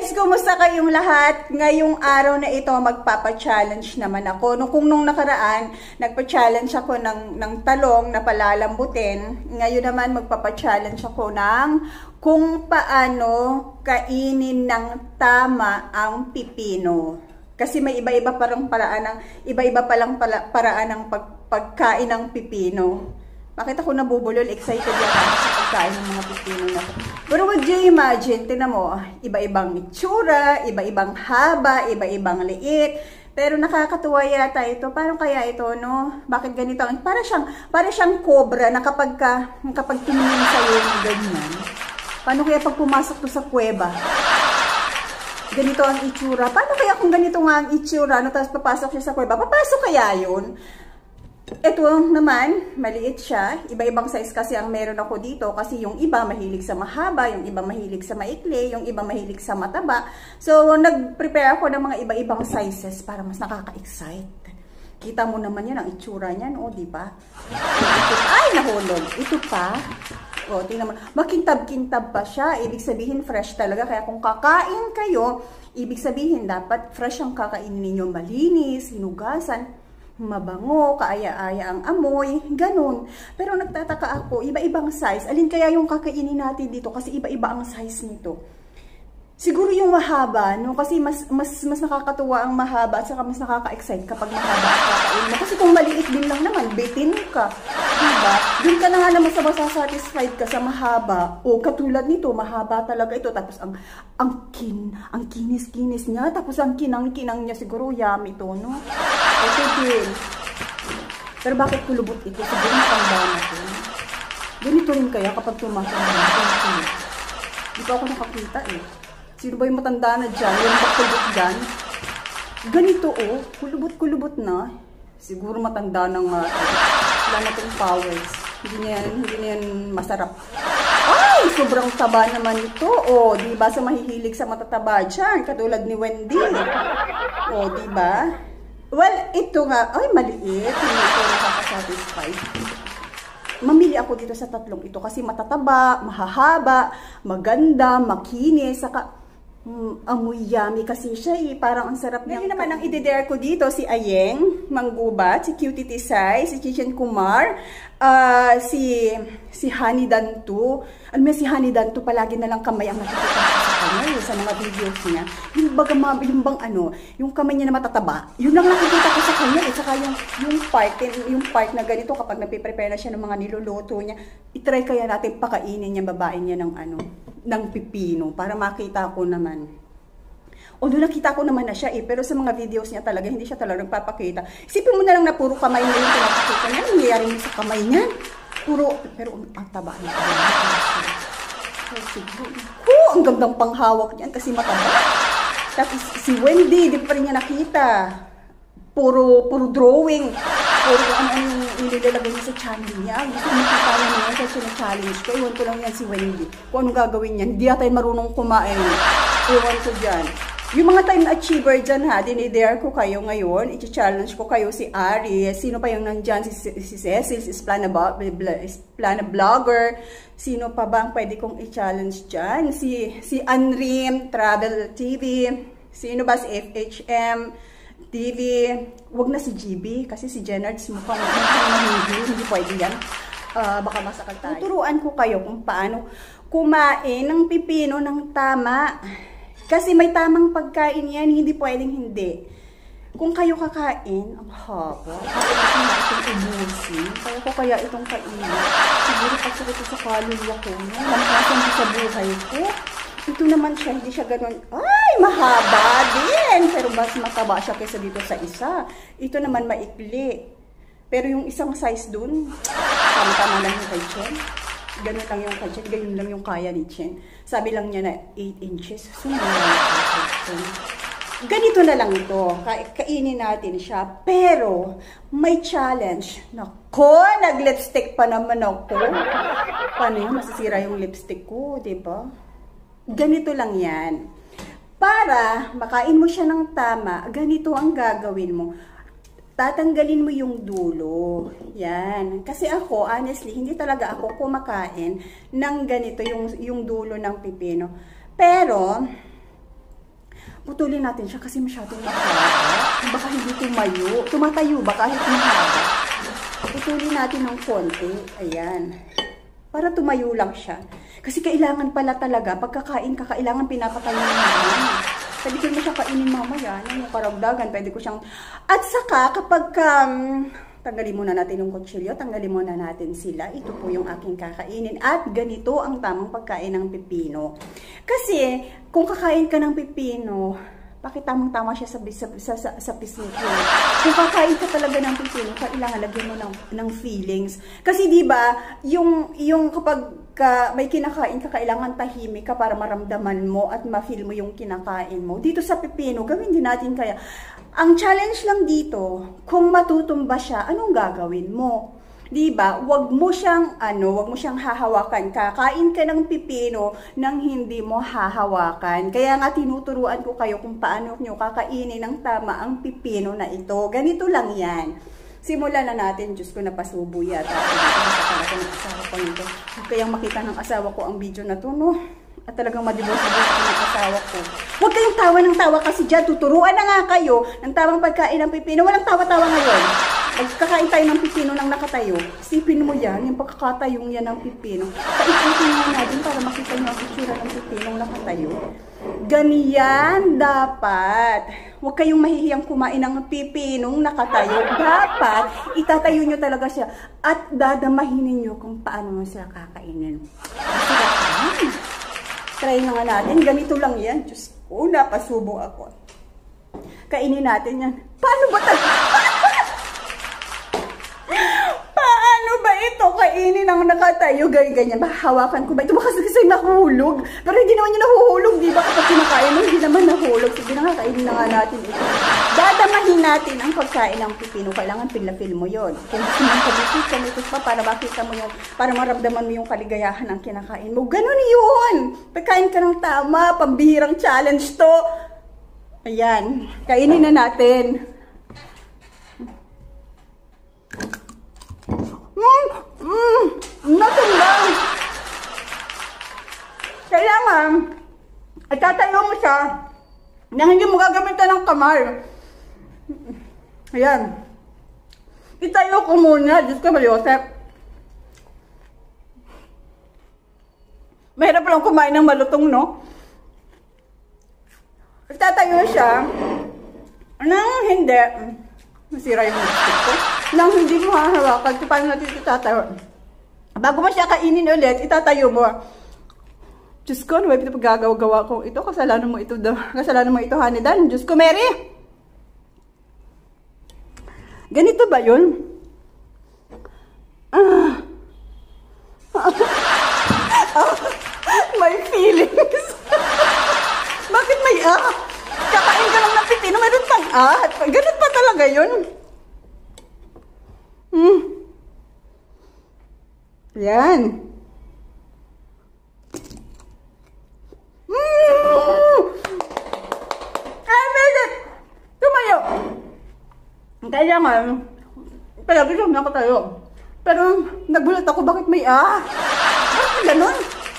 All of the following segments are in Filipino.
guys! Kumusta kayong lahat? Ngayong araw na ito, magpapa-challenge naman ako. Nung nakaraan, nagpa-challenge ako ng talong na palalambutin. Ngayon naman, magpapa-challenge ako ng kung paano kainin ng tama ang pipino. Kasi may iba-iba palang paraan ng pagkain ng pipino. Bakit ako nabubulol? Excited yan ako sa pagkain ng mga pipino na to. Pero would you imagine, tinan mo, iba-ibang itsura, iba-ibang haba, iba-ibang liit. Pero nakakatuwa yata ito. Parang kaya ito, no? Bakit ganito? Para siyang cobra na kapag tumingin sa'yo yung ganyan. Paano kaya pag pumasok to sa kuweba? Ganito ang itsura. Paano kaya kung ganito nga ang itsura, no? Tapos papasok siya sa kuweba? Papasok kaya yun? Ito naman, maliit siya. Iba-ibang size kasi ang meron ako dito. Kasi yung iba mahilig sa mahaba, yung iba mahilig sa maikli, yung iba mahilig sa mataba. So, nag-prepare ako ng mga iba-ibang sizes para mas nakaka-excite. Kita mo naman yun, ang itsura niyan, o, diba? Ay, nahulog. Ito pa. O, tingnan mo. Makintab-kintab pa siya. Ibig sabihin, fresh talaga. Kaya kung kakain kayo, ibig sabihin, dapat fresh ang kakainin ninyo. Malinis, hinugasan, mabango, kaaya-aya ang amoy, ganun. Pero nagtataka ako, iba-ibang size. Alin kaya yung kakainin natin dito? Kasi iba-iba ang size nito. Siguro yung mahaba, no? Kasi mas nakakatuwa ang mahaba at saka mas nakaka-excite kapag mahaba ang kakainin mo. Kasi kung maliit din lang naman, bitin ka. Diba? Doon ka na nga naman sa masasatisfied ka sa mahaba. O katulad nito, mahaba talaga ito. Tapos ang kinis-kinis niya. Tapos ang kinang-kinang niya, siguro yummy ito, no? Ito din. Pero bakit kulubot ito? Siguro matanda na ito. Ganito rin kaya kapag tumatanda. Di pa ako nakakita eh. Sino ba yung matanda na dyan? Yung kulubot dyan? Ganito oh. Kulubot na. Siguro matanda na nga. Wala na itong powers. Hindi na yan masarap. Ay! Sobrang taba naman ito. O, diba sa mahihilig sa matataba dyan? Katulad ni Wendy. O, diba? Well, ito nga. Ay, maliit. Hindi ito nakakasatisfy. Mamili ako dito sa tatlong ito kasi matataba, mahahaba, maganda, makinis, saka amoy yummy kasi siya eh. Parang ang sarap niya. Ngayon naman ang i-dare ko dito si Ayeng Manggubat, si Cutie Tisay, si Chichen Kumar, si Honey Dantu. Alam mo si Honey Dantu, palagi na lang kamay ang nakikita ko sa kanya sa mga videos niya. Yung bang yung kamay niya na matataba. Yun lang nakikita ko sa kanya eh. Saka yung part na ganito kapag napiprepare na siya ng mga niluluto niya. I-try kaya natin pakainin niya babae niya ng pipino para makita ko naman. Although nakita ko naman na siya eh, pero sa mga videos niya talaga, hindi siya talaga nagpapakita. Isipin mo na lang na puro kamay niya yung pinapakita niya. Anong nangyayari mo sa kamay niya? Pero ang taba niya. Ang gandang panghawak niyan kasi mataba. Tapos si Wendy, di pa rin niya nakita. Puro drawing. Puro ano yung inilalagay niya sa channel niya. Gusto mo kita niya naman kasi na-challenge ko. Iwan ko lang yan si Wendy. Kung anong gagawin niya. Hindi tayo marunong kumain. Iwan ko dyan. Yung mga time achiever dyan ha, dinidare ko kayo ngayon. I-challenge ko kayo si Ari. Sino pa yung nandyan? Si Cecil, si Splana Vlogger. Sino pa ba ang pwede kong i-challenge dyan? Si Anrim, Travel TV. Sino ba? Si FHM TV. Wag na si GB kasi si Jenards mukhang hindi pwede yan. Baka masakal tayo. Tuturuan ko kayo kung paano kumain ng pipino ng tama. Kasi may tamang pagkain yan, hindi pwedeng hindi. Kung kayo kakain, ang haba. Kaya ubusin. Kaya ko kaya itong kainin. Siguro kasi ito sa kaluluwa ko. Lampasan ko sa buhay ko. Ito naman siya, hindi siya ganun. Ay, mahaba din. Pero mas mataba siya kaysa dito sa isa. Ito naman maikli. Pero yung isang size dun, tama-tama lang yung kay Chen. Ganun lang yung kay Chen. Ganun lang yung kaya ni Chen. Sabi lang niya na 8 inches. Ganito na lang ito. Kainin natin siya. Pero, may challenge. Nako, nag-lipstick pa naman ako. Paano yun? Masisira yung lipstick ko, diba? Ganito lang yan. Para makain mo siya ng tama, ganito ang gagawin mo. Tatanggalin mo yung dulo. Yan. Kasi ako, honestly, hindi talaga ako kumakain ng ganito, yung dulo ng pipino. Pero, Putulin natin siya kasi masyadong mahaba. Baka hindi tumayo. Tumatayo ba kahit mahaba? Putulin natin ng konti. Ayan. Para tumayo lang siya. Kasi kailangan pala talaga, pagkakain ka, kailangan pinapatayo naman. Pwede ko na siya kainin mamaya. Yung karagdagan, pwede ko siyang... At saka, kapag tanggalin muna natin yung kutsilyo, tanggalin muna natin sila. Ito po yung aking kakainin. At ganito ang tamang pagkain ng pipino. Kasi, kung kakain ka ng pipino, bakit tamang-tama siya sa pisnito? Kung kakain ka talaga ng pipino, kailangan lagyan mo ng feelings. Kasi di ba yung kapag may kinakain ka, kailangan tahimik ka para maramdaman mo at ma-feel mo yung kinakain mo. Dito sa pipino, gawin din natin kaya. Ang challenge lang dito, kung matutumba siya, anong gagawin mo? Diba? Wag mo siyang hahawakan. Kakain ka ng pipino nang hindi mo hahawakan. Kaya nga tinuturuan ko kayo kung paano nyo kakainin ng tama ang pipino na ito. Ganito lang yan. Simulan na natin. Diyos ko, napasubo yata. Kaya makita ng asawa ko ang video na to, no? At talagang madibos-dibos ako ng asawa ko. Huwag kayong tawa ng tawa kasi dyan. Tuturuan na nga kayo ng tamang pagkain ng pipino. Walang tawa-tawa ngayon. Magkakain tayo ng pipino ng nakatayo. Isipin mo yan, yung pagkakatayong yan ng pipino. Paikutin mo natin para makita nyo ang itsura ng pipinong nakatayo. Ganyan dapat. Huwag kayong mahihiyang kumain ng pipinong nakatayo. Dapat, itatayo nyo talaga siya. At dadamahin ninyo kung paano mo sila kakainin. Try na nga natin. Ganito lang yan. Diyos ko, napasubo ako. Kainin natin yan. Paano ba talaga? Paano ba ito kainin ang nakatayo? Ganyan ba? Hawakan ko ba? Ito ba kasi nahulog? Pero hindi naman yung nahuhulog, di ba? Kapag kinakain mo, hindi naman nahulog. Sige na nga, kainin na nga natin ito. Dadamahin natin ang pagkain ng pipino. Kailangan pinla-feel mo yun. Kung gusto mong kamitis pa para makita mo yung, para maramdaman mo yung kaligayahan ng kinakain mo. Ganun yun! Pagkain ka ng tama, pambihirang challenge to. Ayan, kainin na natin. Natumbang. Kailangan, itatayo mo siya na hindi mo gagamitan ng kamay. Ayan. Itayo ko muna. Diyos ko, Mariosep. Mahirap lang kumain ng malutong, no? Itatayo siya nang hindi. Masira yung lipstick ko. Nang hindi mo hahawakan, paano natin itatayo? Bago mo siya kainin ulit, itatayo mo. Diyos ko, ano ba ito paggagawa ko ito? Kasalanan mo ito, Hanidan. Diyos ko, Mary! Ganito ba yun? May feelings. Bakit may kakain ka lang ng pipino, meron pang ganun pa talaga yun. Yan. I made it! Tumayo! Kaya nga, talaga siya nakatayo. Pero nagulat ako, bakit may bakit ganun?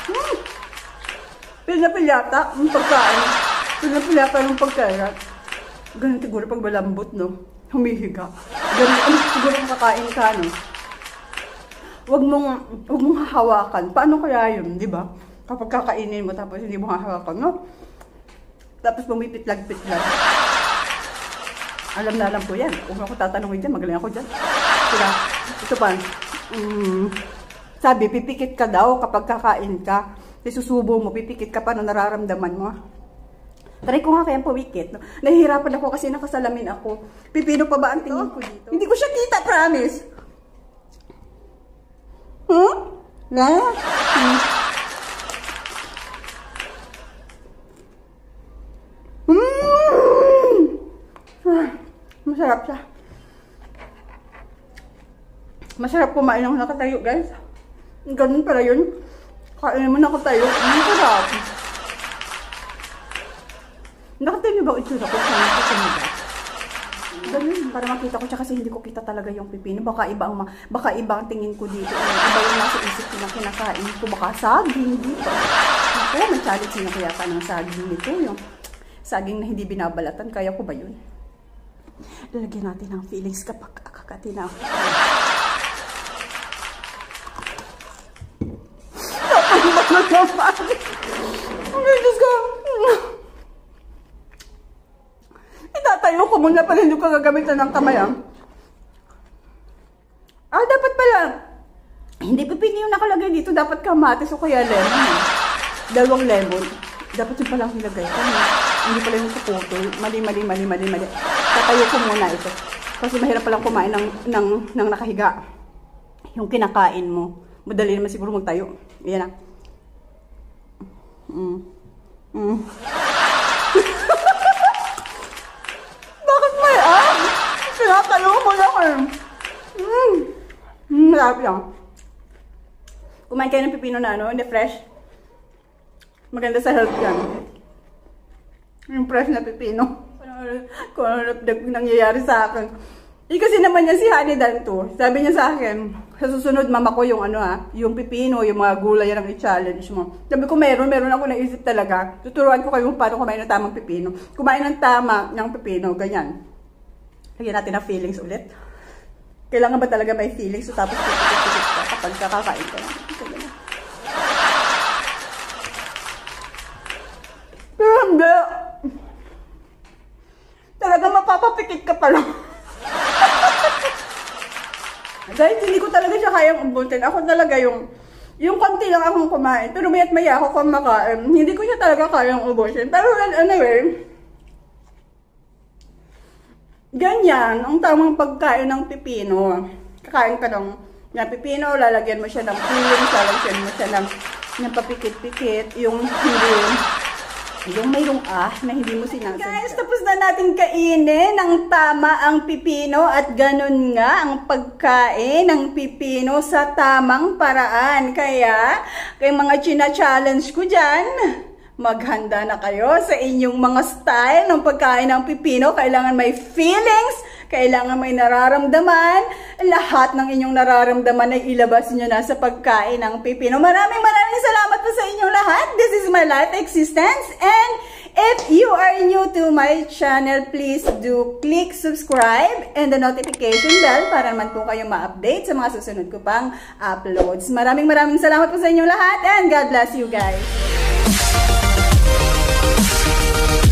Pinapilyata ang pagkain. Pinapilyata ng pagkain. Ganun siguro pag malambot, no? Humihiga. Ganun siguro kakain ka, no? Huwag mong hahawakan. Paano kaya yun, di ba? Kapag kakainin mo tapos hindi mo hahawakan, no? Tapos pumipitlag-pitlag. Alam na alam ko yan. Kung ako tatanungin dyan, magaling ako dyan. Kaya, ito pa. Sabi, pipikit ka daw kapag kakain ka. Susubo mo, pipikit ka pa na nararamdaman mo. Try ko nga kayang pumikit. No? Nahihirapan ako kasi nakasalamin ako. Pipino pa ba ang tingin ko dito? Hindi ko siya kita, promise. Masarap siya. Masarap kumain ng nakatayo, guys. Ganun pala yun. Kain mo nakatayo. Masarap. Nakatayo niyo ba ang itsura ko? Ganun, para makita ko siya kasi hindi ko kita talaga yung pipino. Baka iba ang tingin ko dito. Iba yung nasa isip ko na kinakain ko. Baka saging, di ba? Ako, may challenge na kaya ka ng saging nito. Yung saging na hindi binabalatan. Kaya ko ba yun? Lalagyan natin ng feelings kapag kakatinaw. Okay, Diyos ko. Itatayo ko muna pala hindi ko gagamitan ng kamay. Dapat pala. Hindi pipili yung nakalagay dito. Dapat kamatis o kaya lemon. 2 lemon. Dapat yung palang nilagay ko. Hindi pala yung kaputol. Mali. Tatayo ko muna ito. Kasi mahirap palang kumain ng nakahiga. Yung kinakain mo. Madali naman siguro magtayo. Ayan na. Bakit may pinatayo mo lang Marap lang. Kumain kayo ng pipino na na fresh. Maganda sa health yan. Yung fresh na pipino. Kung ano nangyayari sa akin. Kasi naman niya si Honey Dan to. Sabi niya sa akin, sa susunod mama ko yung yung pipino, yung mga gulay ang i-challenge mo. Sabi ko meron ako naisip talaga. Tuturuan ko kayo paano kumain ng tamang pipino. Kumain ng tama ng pipino, ganyan. Lagyan natin na feelings ulit. Kailangan ba talaga may feelings so tapos pipikit ka kapag kakakain ka na. Pero hindi. Talaga mapapapikit ka pala. Dahil hindi ko talaga siya kayang ubutin. Ako talaga yung konti lang akong kumain. Pero maya't maya ako kumakain. Hindi ko siya talaga kayang ubutin. Pero anyway, ganyan ang tamang pagkain ng pipino. Kakain ka ng pipino, lalagyan mo siya ng feelings, lalagyan mo siya ng papikit-pikit. Yung mayroong na hindi mo sinasadya. Guys, tapos na natin kainin ng tama ang pipino at ganun nga ang pagkain ng pipino sa tamang paraan. Kaya, kay mga china-challenge ko dyan, maghanda na kayo sa inyong mga style ng pagkain ng pipino. Kailangan may feelings, kailangan may nararamdaman. Lahat ng inyong nararamdaman ay ilabas nyo na sa pagkain ng pipino. Maraming salamat po sa inyong lahat. This is my life existence. And if you are new to my channel, please do click subscribe and the notification bell para naman po kayo ma-update sa mga susunod ko pang uploads. Maraming salamat po sa inyong lahat and God bless you guys.